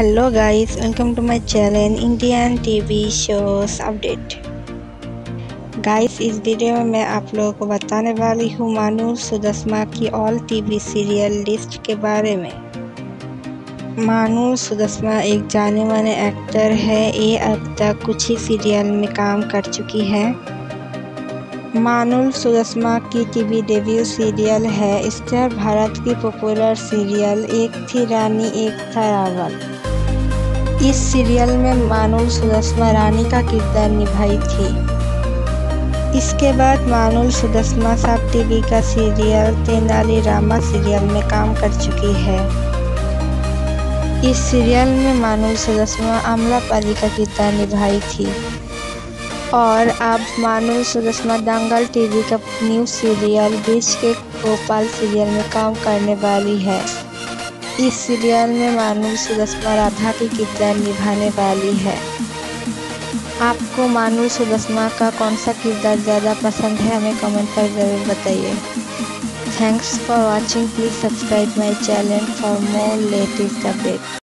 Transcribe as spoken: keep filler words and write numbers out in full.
Hello guys, welcome to my channel Indian TV shows update. Guys, इस video में मैं आप लोगों को बताने वाली हूँ मानुल सुदस्मा की ऑल टीवी सीरियल लिस्ट के बारे में। मानुल सुदस्मा एक जाने माने एक्टर है। ये अब तक कुछ ही सीरियल में काम कर चुकी है। मानुल सुदस्मा की टीवी डेब्यू सीरियल है स्टार भारत की पॉपुलर सीरियल एक थी रानी एक था रावण। इस सीरियल में मानुल सुदस्मा रानी का किरदार निभाई थी। इसके बाद मानुल सुदस्मा सब टीवी का सीरियल तेनाली रामा सीरियल में काम कर चुकी है। इस सीरियल में मानुल सुदस्मा अमलापरी का किरदार निभाई थी और अब मानुल सुदस्मा दंगल टीवी का न्यू सीरियल बीच के गोपाल सीरियल में काम करने वाली है। इस सीरियल में मानुल सुदस्मा राधा की किरदार निभाने वाली है। आपको मानुल सुदस्मा का कौन सा किरदार ज़्यादा पसंद है, हमें कमेंट कर ज़रूर बताइए। Thanks for watching. Please subscribe my channel for more latest update.